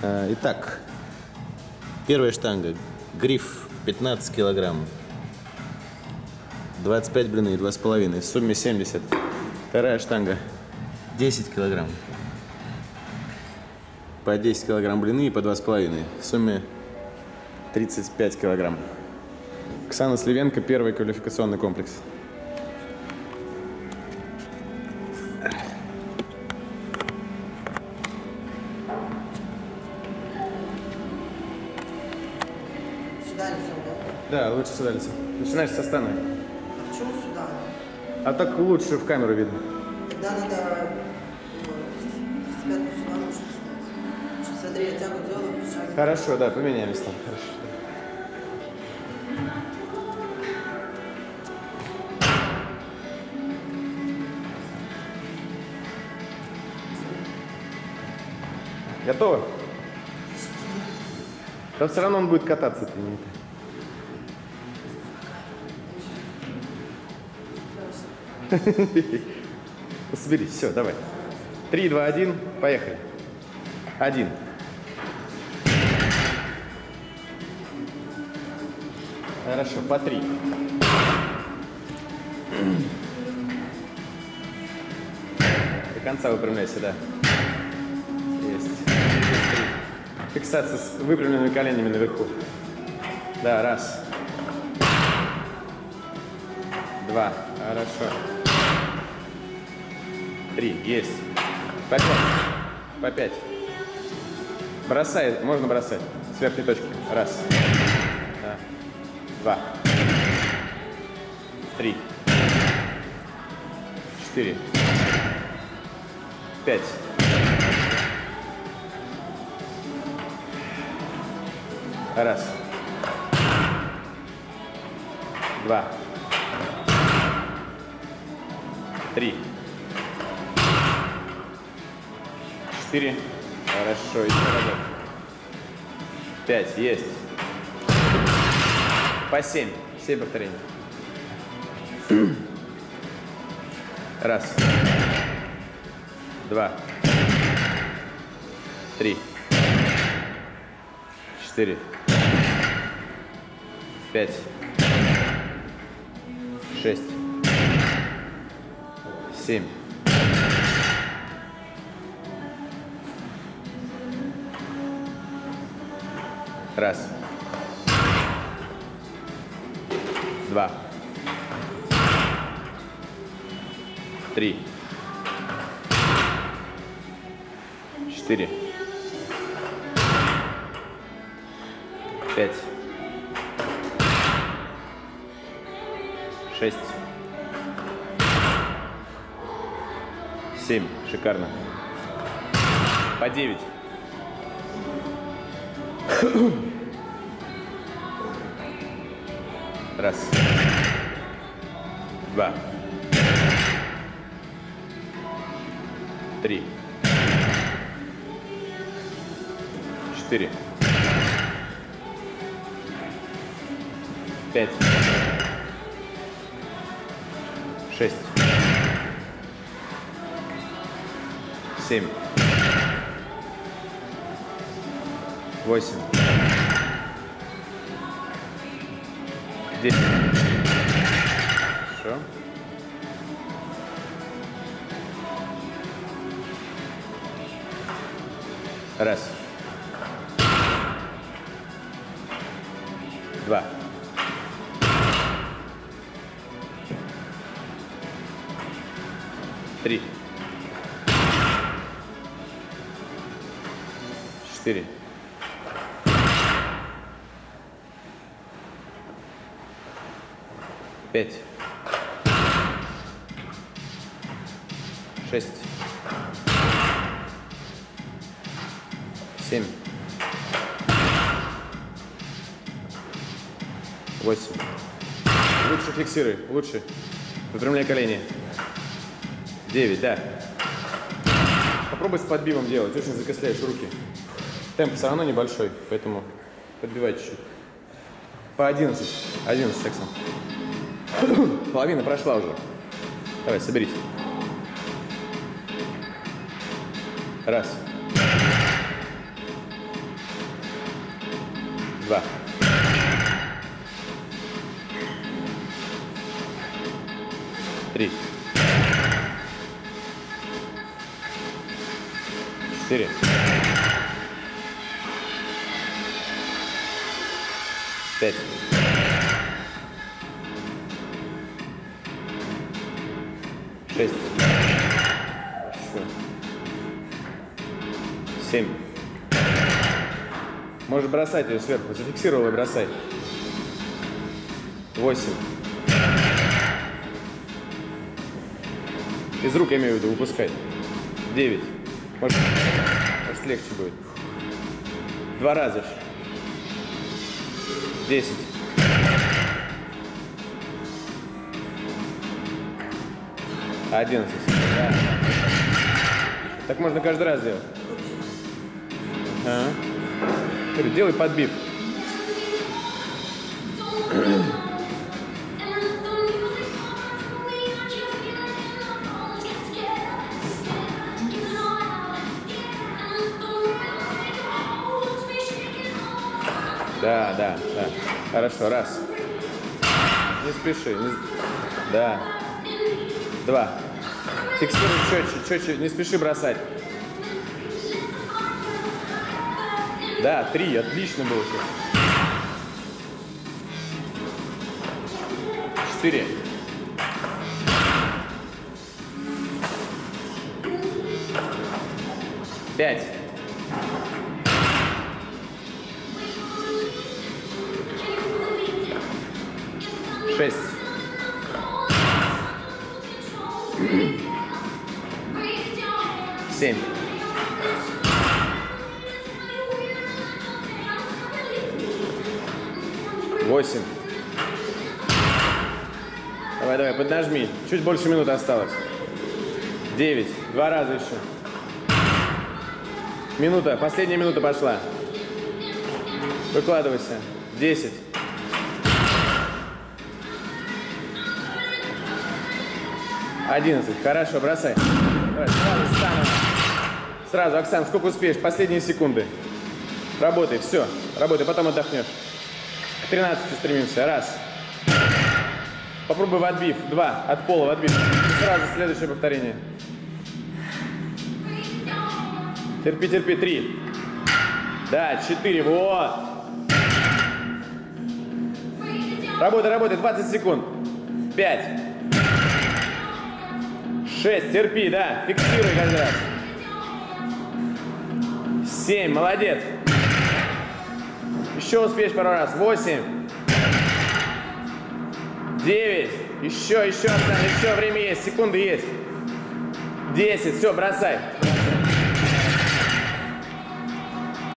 Итак, первая штанга. Гриф 15 килограмм. 25 блины, 2,5. В сумме 70. Вторая штанга. 10 килограмм. По 10 килограмм блины и по 2,5. В сумме 35 килограмм. Оксана Сливенко, первый квалификационный комплекс. Сюда лицо, Да, лучше сюда лицо. Начинаешь со стана. да? Почему сюда? А так лучше в камеру видно. Тогда надо 35 сюда лучше встать. Смотри, я тягу делаю, шаг. Хорошо, да, поменяем места. Хорошо. Готово? Да все равно он будет кататься. Ты не... Соберись, все, давай. 3, 2, 1, поехали. 1. Хорошо, по 3. До конца выпрямляйся, да. Есть. Фиксация с выпрямленными коленями наверху. Да, раз. 2. Хорошо. 3. Есть. По 5. По 5. Бросай, можно бросать. С верхней точки. Раз. Да. 2. 3. 4. 5. Раз. 2. 3. 4. Хорошо, еще разок. 5. Есть. По 7. 7 повторений. Раз. 2. 3. 4. 5. 6. 7. 1. 2. 3. 4. 5. 6. 7. Шикарно. По 9. Раз. 2. 3. 4. 5. 6. 7. 8. 10. Хорошо. Раз. 2. 3. 4. 5. 6. 7. 8. Лучше фиксируй, лучше. Выпрямляй колени. 9, да. Попробуй с подбивом делать, очень закисляешь руки. Темп все равно небольшой, поэтому подбивай чуть-чуть. По 11. 11 сексом. Половина прошла уже. Давай, соберись. Раз. 2. 3. 4. 5. 6. 7. Можешь бросать ее сверху. Зафиксировал и бросай. 8. Из рук, я имею в виду, выпускай. 9. Может легче будет. 2 раза же. 10. 11. Да. Так можно каждый раз делать. Ага. Делай подбив. Да. Хорошо, раз. Не спеши. Да. 2. Фиксируй четче, не спеши бросать. Да, 3, отлично было. 4. 5. 6. 7. 8. Давай, поднажми. Чуть больше минуты осталось. 9. 2 раза еще. Минута. Последняя минута пошла. Выкладывайся. 10. 11. Хорошо, бросай. Давай, сразу, Оксан, сколько успеешь? Последние секунды. Работай, все. Работай, потом отдохнешь. К 13 стремимся. Раз. Попробуй в отбив. 2. От пола в отбив. И сразу следующее повторение. Терпи. 3. Да, 4. Вот. Работай. 20 секунд. 5. 6. Терпи, да. Фиксируй каждый раз. 7. Молодец. Еще успеешь пару раз. 8. 9. Еще, Оксан, еще время есть. Секунды есть. 10. Все, бросай.